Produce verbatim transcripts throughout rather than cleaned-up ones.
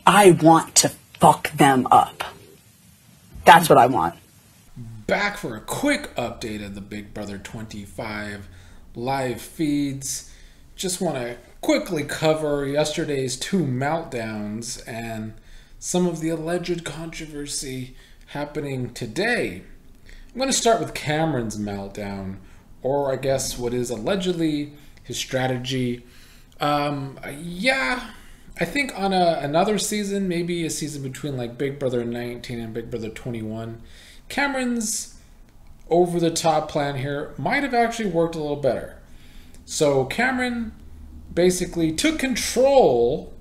I want to fuck them up. That's what I want. Back for a quick update of the Big Brother twenty-five live feeds. Just want to quickly cover yesterday's two meltdowns and some of the alleged controversy happening today. I'm going to start with Cameron's meltdown, or I guess what is allegedly his strategy. Um, yeah, I think on a, another season, maybe a season between like Big Brother nineteen and Big Brother twenty-one, Cameron's over-the-top plan here might have actually worked a little better. So Cameron basically took control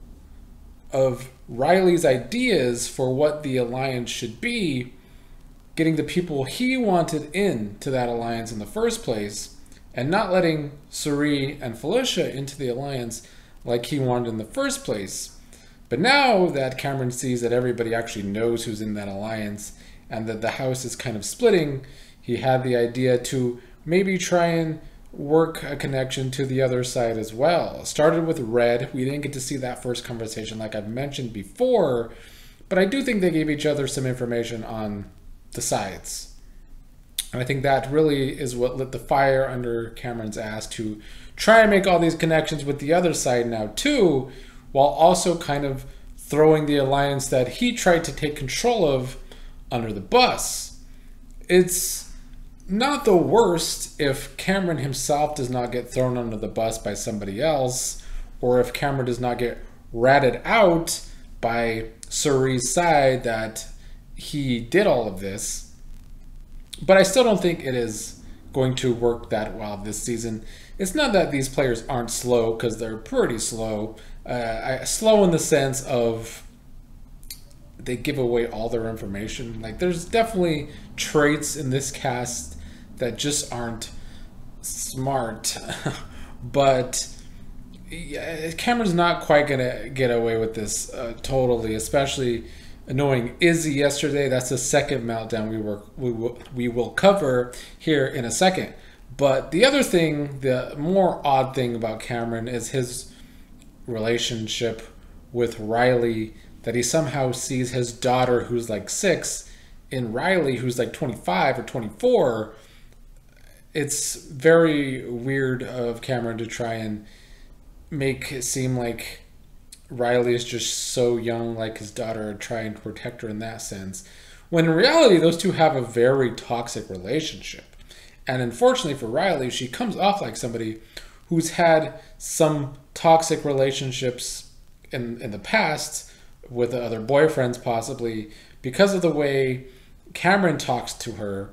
of Riley's ideas for what the alliance should be, getting the people he wanted into that alliance in the first place, and not letting Cirie and Felicia into the alliance like he wanted in the first place. But now that Cameron sees that everybody actually knows who's in that alliance and that the house is kind of splitting, he had the idea to maybe try and work a connection to the other side as well. Started with Red. We didn't get to see that first conversation like I've mentioned before, but I do think they gave each other some information on the sides. And I think that really is what lit the fire under Cameron's ass to try and make all these connections with the other side now too, while also kind of throwing the alliance that he tried to take control of under the bus. It's not the worst if Cameron himself does not get thrown under the bus by somebody else, or if Cameron does not get ratted out by Cirie's side that he did all of this. But I still don't think it is going to work that well this season. It's not that these players aren't slow, because they're pretty slow. Uh, I, slow in the sense of they give away all their information. Like, there's definitely traits in this cast that just aren't smart. But yeah, Cameron's not quite gonna get away with this uh, totally, especially knowing Izzy yesterday. That's the second meltdown we were we will, we will cover here in a second. But the other thing, the more odd thing about Cameron is his relationship with Riley, that he somehow sees his daughter, who's like six, in Riley, who's like twenty-five or twenty-four. It's very weird of Cameron to try and make it seem like Riley is just so young, like his daughter, trying to protect her in that sense, when in reality those two have a very toxic relationship. And unfortunately for Riley, she comes off like somebody who's had some toxic relationships in, in the past with other boyfriends, possibly because of the way Cameron talks to her.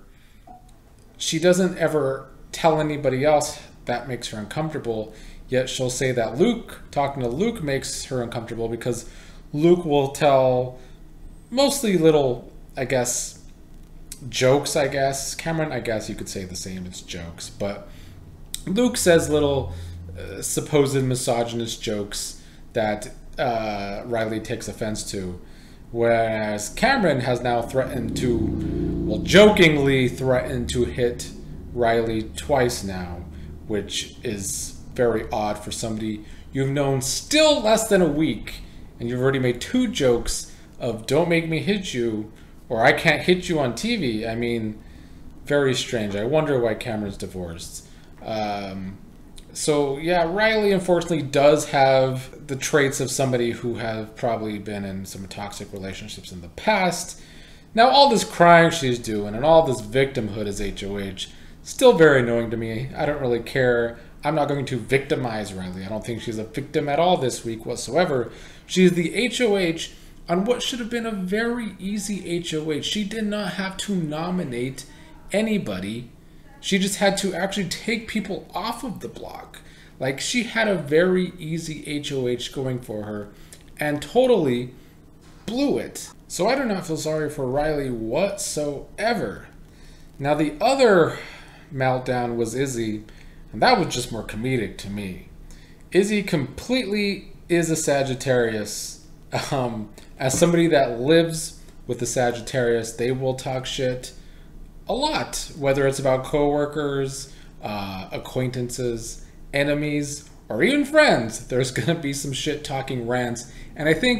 She doesn't ever tell anybody else. That makes her uncomfortable. Yet she'll say that Luke, talking to Luke, makes her uncomfortable, because Luke will tell mostly little, I guess, jokes, I guess. Cameron, I guess you could say the same, it's jokes. But Luke says little uh, supposed misogynist jokes that uh, Riley takes offense to. Whereas Cameron has now threatened to, well, jokingly threatened to hit Riley twice now, which is very odd for somebody you've known still less than a week, and you've already made two jokes of "don't make me hit you" or "I can't hit you on T V." I mean, very strange. I wonder why Cameron's divorced. Um, so yeah, Riley unfortunately does have the traits of somebody who have probably been in some toxic relationships in the past. Now, all this crying she's doing and all this victimhood as H O H, still very annoying to me. I don't really care. I'm not going to victimize Riley. I don't think she's a victim at all this week whatsoever. She's the H O H on what should have been a very easy H O H. She did not have to nominate anybody. She just had to actually take people off of the block. Like, she had a very easy H O H going for her and totally blew it. So I do not feel sorry for Riley whatsoever. Now, the other meltdown was Izzy, and that was just more comedic to me. Izzy completely is a Sagittarius. Um, as somebody that lives with the Sagittarius, they will talk shit a lot, whether it's about coworkers, uh, acquaintances, enemies, or even friends. There's gonna be some shit talking rants, and I think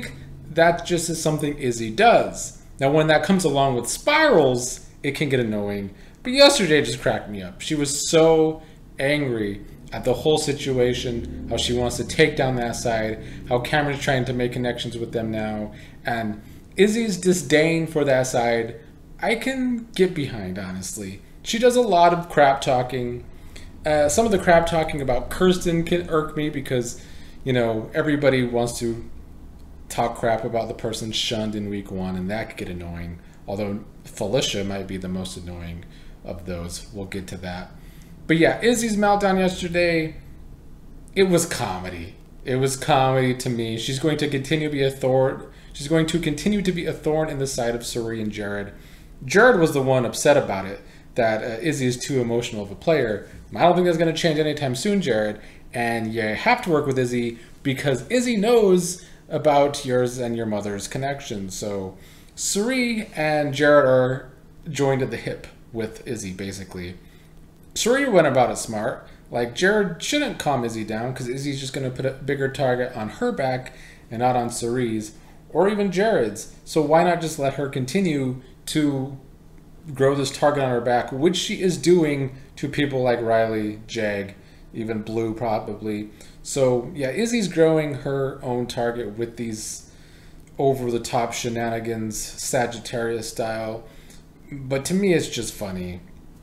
that just is something Izzy does. Now, when that comes along with spirals, it can get annoying. But yesterday just cracked me up. She was so angry at the whole situation, how she wants to take down that side, how Cameron's trying to make connections with them now, and Izzy's disdain for that side, I can get behind, honestly. She does a lot of crap talking. Uh, some of the crap talking about Kirsten can irk me because, you know, everybody wants to talk crap about the person shunned in week one, and that could get annoying. Although Felicia might be the most annoying of those. We'll get to that. But yeah, Izzy's meltdown yesterday, it was comedy. It was comedy to me. She's going to continue to be a thorn. She's going to continue to be a thorn in the side of Cirie and Jared. Jared was the one upset about it, that uh, Izzy is too emotional of a player. I don't think that's going to change anytime soon, Jared. And you have to work with Izzy because Izzy knows about yours and your mother's connection. So Cirie and Jared are joined at the hip with Izzy, basically. Cirie went about it smart. Like, Jared shouldn't calm Izzy down because Izzy's just going to put a bigger target on her back and not on Cirie's or even Jared's. So why not just let her continue to grow this target on her back, which she is doing to people like Riley, Jag, even Blue probably. So yeah, Izzy's growing her own target with these over-the-top shenanigans, Sagittarius style. But to me, it's just funny.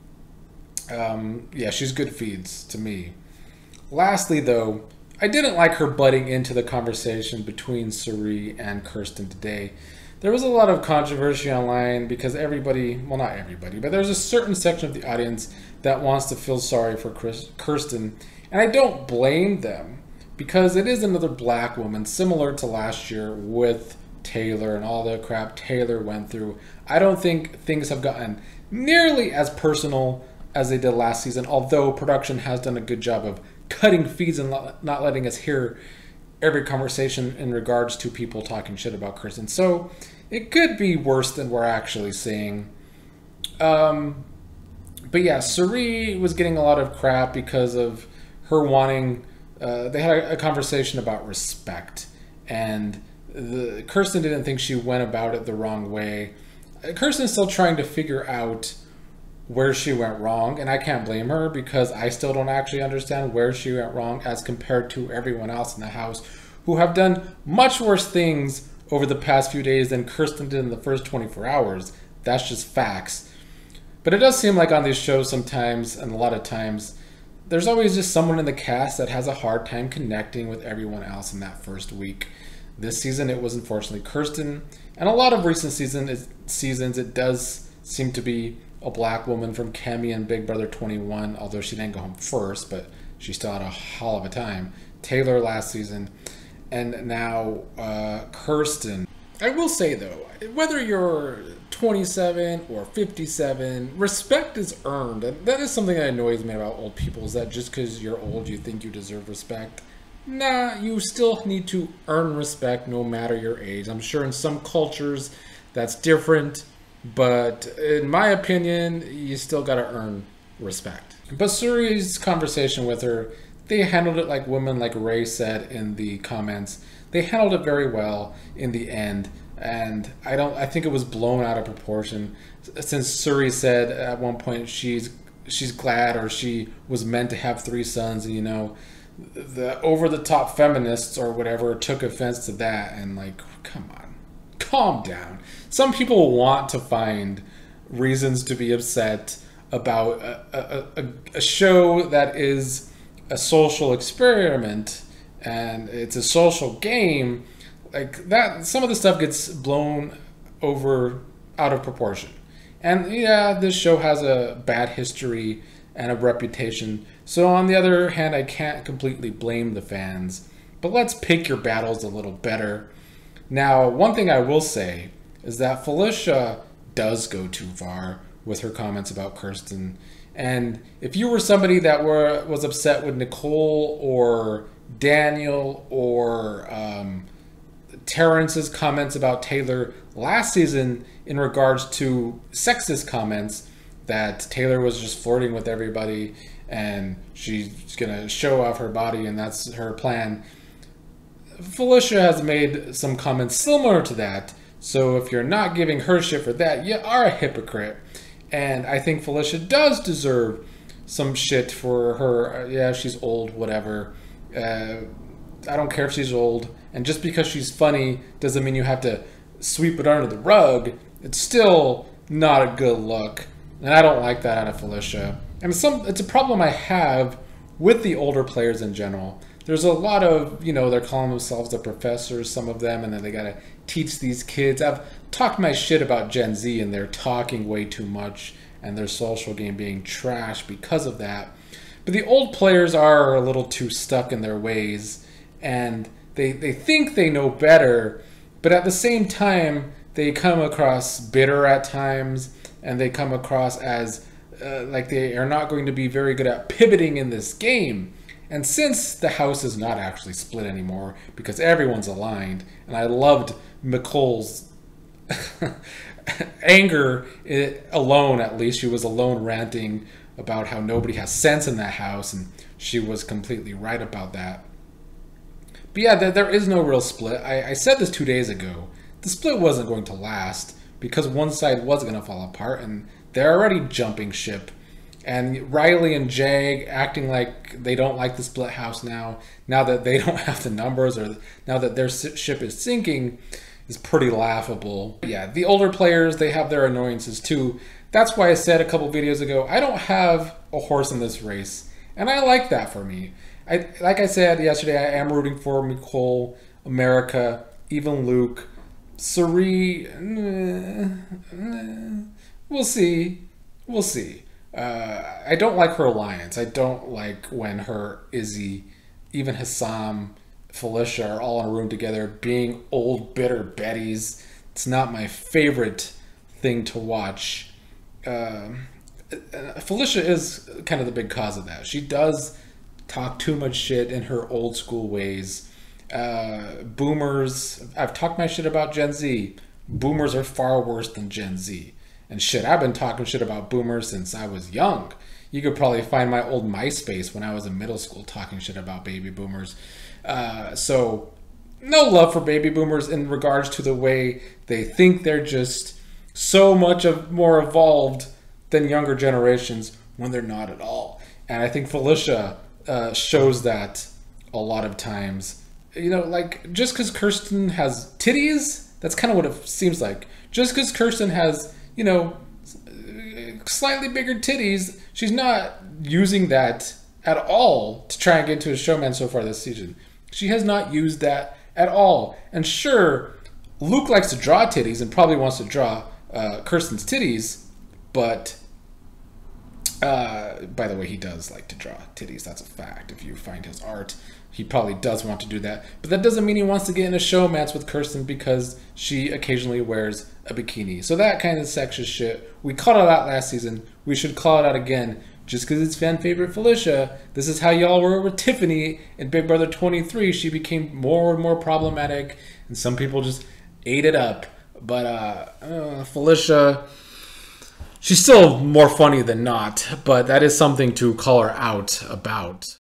Um, yeah, she's good feeds to me. Lastly, though, I didn't like her butting into the conversation between Cirie and Kirsten today. There was a lot of controversy online because everybody, well, not everybody, but there's a certain section of the audience that wants to feel sorry for Chris, Kirsten. And I don't blame them because it is another black woman, similar to last year with Taylor and all the crap Taylor went through. I don't think things have gotten nearly as personal as they did last season, although production has done a good job of cutting feeds and not letting us hear every conversation in regards to people talking shit about Kirsten. So it could be worse than we're actually seeing. Um, but yeah, Cirie was getting a lot of crap because of her wanting, uh, they had a, a conversation about respect, and the, Kirsten didn't think she went about it the wrong way. Kirsten's still trying to figure out where she went wrong, and I can't blame her because I still don't actually understand where she went wrong as compared to everyone else in the house who have done much worse things over the past few days than Kirsten did in the first twenty-four hours. That's just facts. But it does seem like on these shows sometimes, and a lot of times, there's always just someone in the cast that has a hard time connecting with everyone else in that first week. This season it was unfortunately Kirsten, and a lot of recent season is, seasons it does seem to be a black woman from Kemi and Big Brother twenty-one, although she didn't go home first, but she still had a hell of a time. Taylor last season, and now uh, Kirsten. I will say though, whether you're twenty-seven or fifty-seven, respect is earned. And that is something that annoys me about old people, is that just because you're old you think you deserve respect. Nah, you still need to earn respect no matter your age. I'm sure in some cultures that's different, but in my opinion, you still gotta earn respect. But Cirie's conversation with her, they handled it like women, like Ray said in the comments. They handled it very well in the end, and I don't. I think it was blown out of proportion. Since Cirie said at one point she's she's glad, or she was meant to have three sons, and you know, the over-the-top feminists or whatever took offense to that, and like, come on, calm down. Some people want to find reasons to be upset about a, a, a, a show that is a social experiment and it's a social game. Like that, some of the stuff gets blown over out of proportion. And yeah, this show has a bad history and a reputation. So on the other hand, I can't completely blame the fans. But let's pick your battles a little better. Now, one thing I will say is that Felicia does go too far with her comments about Kirsten. And if you were somebody that were was upset with Nicole or Daniel or um, Terrence's comments about Taylor last season in regards to sexist comments, that Taylor was just flirting with everybody and she's gonna show off her body and that's her plan. Felicia has made some comments similar to that. So if you're not giving her shit for that, you are a hypocrite. And I think Felicia does deserve some shit for her. Yeah, she's old, whatever. Uh, I don't care if she's old. And just because she's funny doesn't mean you have to sweep it under the rug. It's still not a good look. And I don't like that out of Felicia. And some, it's a problem I have with the older players in general. There's a lot of, you know, they're calling themselves the professors, some of them, and then they gotta teach these kids. I've talked my shit about Gen Z and they're talking way too much and their social game being trash because of that. But the old players are a little too stuck in their ways and they, they think they know better, but at the same time, they come across bitter at times and they come across as uh, like they are not going to be very good at pivoting in this game. And since the house is not actually split anymore because everyone's aligned, and I loved Micole's anger it, alone, at least she was alone ranting about how nobody has sense in that house, and she was completely right about that. But yeah, there, there is no real split. I, I said this two days ago. The split wasn't going to last because one side was going to fall apart, and they're already jumping ship. And Riley and Jag acting like they don't like the split house now, now that they don't have the numbers, or now that their ship is sinking, is pretty laughable. Yeah, the older players, they have their annoyances too. That's why I said a couple videos ago, I don't have a horse in this race. And I like that for me. I, like I said yesterday, I am rooting for Micole, America, even Luke. Cirie, we'll see. We'll see. Uh, I don't like her alliance. I don't like when her, Izzy, even Hassam, Felicia are all in a room together being old, bitter Bettys. It's not my favorite thing to watch. Uh, Felicia is kind of the big cause of that. She does talk too much shit in her old school ways. Uh, boomers, I've talked my shit about Gen Z. Boomers are far worse than Gen Z. And shit, I've been talking shit about boomers since I was young. You could probably find my old MySpace when I was in middle school talking shit about baby boomers. Uh, so, no love for baby boomers in regards to the way they think they're just so much of more evolved than younger generations when they're not at all. And I think Felicia uh, shows that a lot of times. You know, like, just because Kirsten has titties, that's kind of what it seems like. Just because Kirsten has, you know, slightly bigger titties, she's not using that at all to try and get into a showman so far this season. She has not used that at all. And sure, Luke likes to draw titties and probably wants to draw uh, Kirsten's titties, but uh, by the way, he does like to draw titties. That's a fact. If you find his art, he probably does want to do that. But that doesn't mean he wants to get in a showmance with Kirsten because she occasionally wears a bikini. So that kind of sexist shit, we called it out last season. We should call it out again. Just because it's fan favorite Felicia, this is how y'all were with Tiffany in Big Brother twenty-three. She became more and more problematic, and some people just ate it up. But uh, uh, Felicia, she's still more funny than not, but that is something to call her out about.